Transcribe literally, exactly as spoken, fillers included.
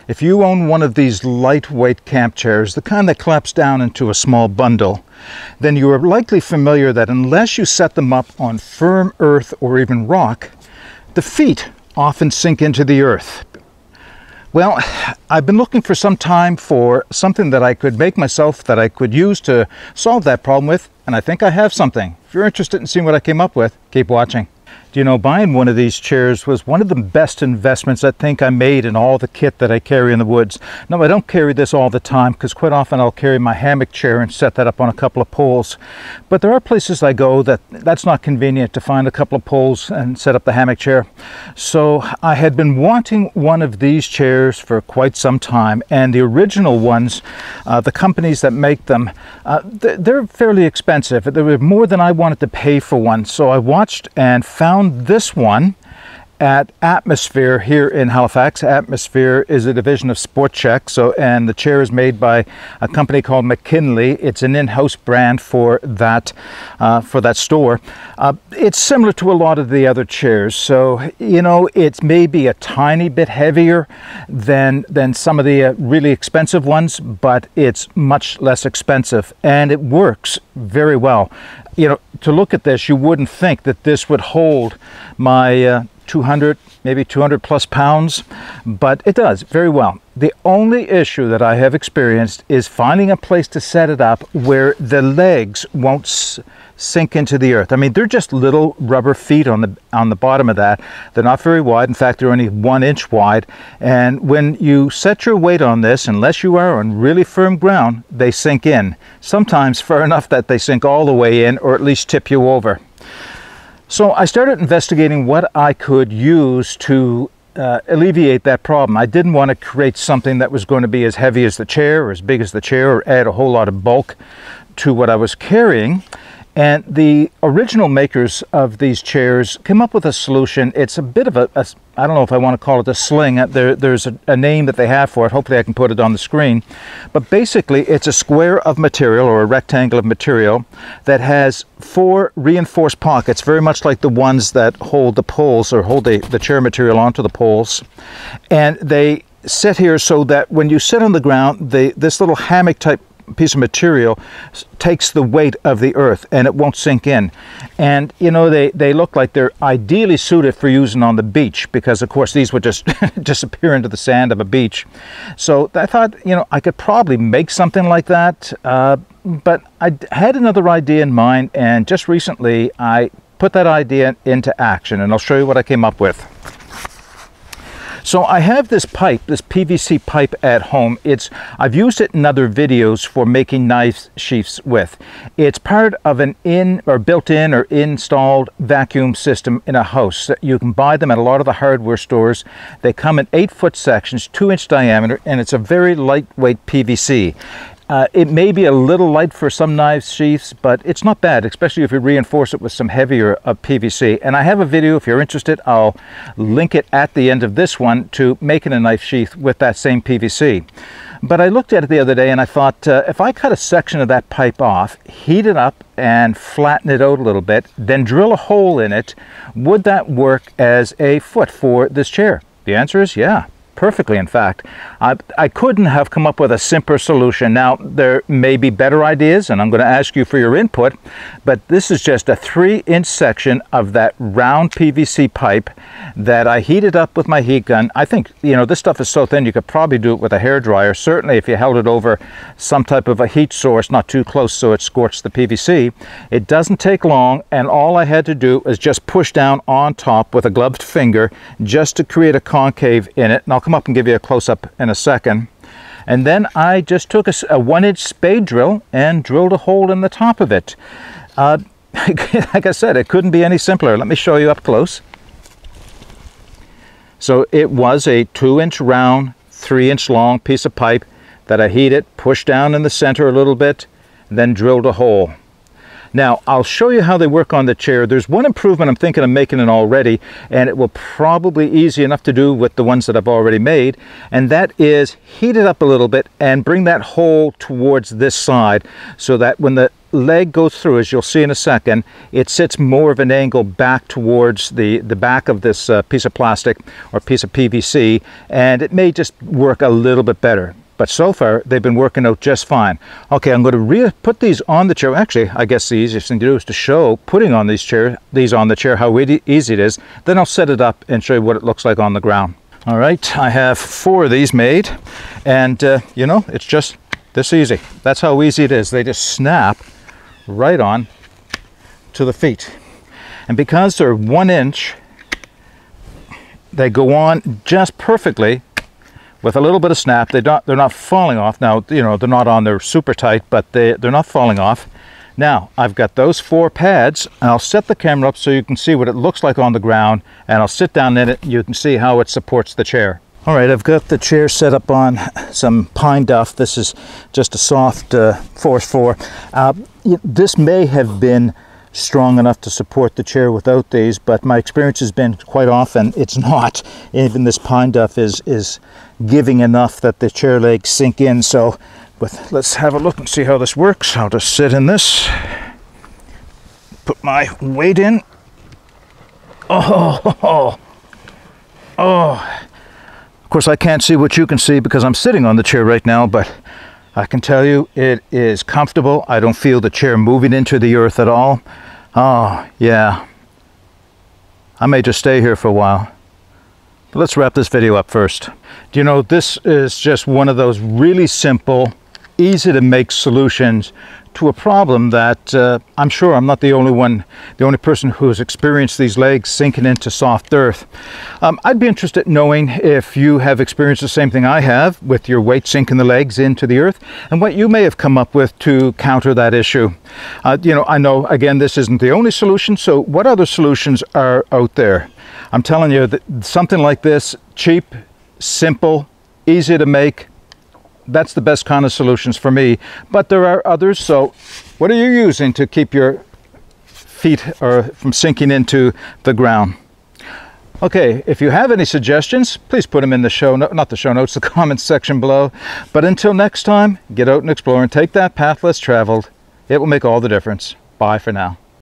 If you own one of these lightweight camp chairs, the kind that claps down into a small bundle, then you are likely familiar that unless you set them up on firm earth or even rock, the feet often sink into the earth. Well, I've been looking for some time for something that I could make myself, that I could use to solve that problem with, and I think I have something. If you're interested in seeing what I came up with, keep watching. Do you know, buying one of these chairs was one of the best investments I think I made in all the kit that I carry in the woods. Now, I don't carry this all the time because quite often I'll carry my hammock chair and set that up on a couple of poles. But there are places I go that that's not convenient to find a couple of poles and set up the hammock chair. So I had been wanting one of these chairs for quite some time, and the original ones, uh, the companies that make them, uh, they're fairly expensive. They were more than I wanted to pay for one. So I watched and found this one at Atmosphere here in Halifax. Atmosphere is a division of Sport Chek, so and the chair is made by a company called McKinley. It's an in-house brand for that uh, for that store. Uh, it's similar to a lot of the other chairs, so you know it's maybe a tiny bit heavier than than some of the uh, really expensive ones, but it's much less expensive and it works very well. You know, to look at this, you wouldn't think that this would hold my uh, two hundred, maybe two hundred plus pounds, but it does very well. The only issue that I have experienced is finding a place to set it up where the legs won't s sink into the earth. I mean, they're just little rubber feet on the on the bottom of that. They're not very wide. In fact, they're only one inch wide. And when you set your weight on this, unless you are on really firm ground, they sink in. Sometimes far enough that they sink all the way in, or at least tip you over. So I started investigating what I could use to uh, alleviate that problem. I didn't want to create something that was going to be as heavy as the chair or as big as the chair or add a whole lot of bulk to what I was carrying. And the original makers of these chairs came up with a solution. It's a bit of a, a I don't know if I want to call it a sling. There, there's a, a name that they have for it. Hopefully I can put it on the screen. But basically it's a square of material or a rectangle of material that has four reinforced pockets, very much like the ones that hold the poles or hold the, the chair material onto the poles. And they sit here so that when you sit on the ground, they, this little hammock type piece of material takes the weight of the earth and it won't sink in. And you know, they they look like they're ideally suited for using on the beach, because of course these would just disappear into the sand of a beach. So I thought, you know, I could probably make something like that, uh, but I had another idea in mind, and just recently I put that idea into action, and I'll show you what I came up with. So I have this pipe, this P V C pipe at home. It's I've used it in other videos for making knife sheaths with. It's part of an in or built-in or installed vacuum system in a house. You can buy them at a lot of the hardware stores. They come in eight foot sections, two inch diameter, and it's a very lightweight P V C. Uh, it may be a little light for some knife sheaths, but it's not bad, especially if you reinforce it with some heavier uh, P V C. And I have a video, if you're interested, I'll link it at the end of this one to making a knife sheath with that same P V C. But I looked at it the other day and I thought, uh, if I cut a section of that pipe off, heat it up and flatten it out a little bit, then drill a hole in it, would that work as a foot for this chair? The answer is yeah. Perfectly, in fact. I, I couldn't have come up with a simpler solution. Now, there may be better ideas, and I'm going to ask you for your input, but this is just a three inch section of that round P V C pipe that I heated up with my heat gun. I think, you know, this stuff is so thin you could probably do it with a hairdryer. Certainly if you held it over some type of a heat source, not too close so it scorched the P V C. It doesn't take long, and all I had to do is just push down on top with a gloved finger just to create a concave in it. And I'll come up and give you a close-up in a second. And then I just took a, a one inch spade drill and drilled a hole in the top of it. Uh, like I said, it couldn't be any simpler. Let me show you up close. So it was a two inch round, three inch long piece of pipe that I heated, pushed down in the center a little bit, then drilled a hole. Now, I'll show you how they work on the chair. There's one improvement I'm thinking of making it already, and it will probably be easy enough to do with the ones that I've already made, and that is heat it up a little bit and bring that hole towards this side so that when the leg goes through, as you'll see in a second, it sits more of an angle back towards the, the back of this uh, piece of plastic or piece of P V C, and it may just work a little bit better. But so far, they've been working out just fine. Okay, I'm going to re put these on the chair. Actually, I guess the easiest thing to do is to show putting on these chair, these on the chair, how easy it is. Then I'll set it up and show you what it looks like on the ground. All right, I have four of these made, and uh, you know, it's just this easy. That's how easy it is. They just snap right on to the feet. And because they're one inch, they go on just perfectly. With a little bit of snap, they don't, they're not falling off. Now, you know, they're not on there super tight, but they, they're not falling off. Now, I've got those four pads, and I'll set the camera up so you can see what it looks like on the ground, and I'll sit down in it, and you can see how it supports the chair. All right, I've got the chair set up on some pine duff. This is just a soft uh, Force four. Uh, this may have been strong enough to support the chair without these, but my experience has been quite often it's not. Even this pine duff is is giving enough that the chair legs sink in. So with, let's have a look and see how this works. I'll just sit in this, put my weight in. Oh, oh, oh. Of course I can't see what you can see because I'm sitting on the chair right now, but I can tell you it is comfortable. I don't feel the chair moving into the earth at all. Oh, yeah. I may just stay here for a while. But let's wrap this video up first. Do you know, this is just one of those really simple, easy to make solutions to a problem that uh, I'm sure I'm not the only one, the only person who has experienced these legs sinking into soft earth. Um, I'd be interested in knowing if you have experienced the same thing I have with your weight sinking the legs into the earth, and what you may have come up with to counter that issue. Uh, you know, I know, again, this isn't the only solution, so what other solutions are out there? I'm telling you that something like this, cheap, simple, easy to make, that's the best kind of solutions for me. But there are others. So what are you using to keep your feet or from sinking into the ground? Okay, if you have any suggestions, please put them in the show, no, not the show notes, the comments section below. But until next time, get out and explore and take that path less traveled. It will make all the difference. Bye for now.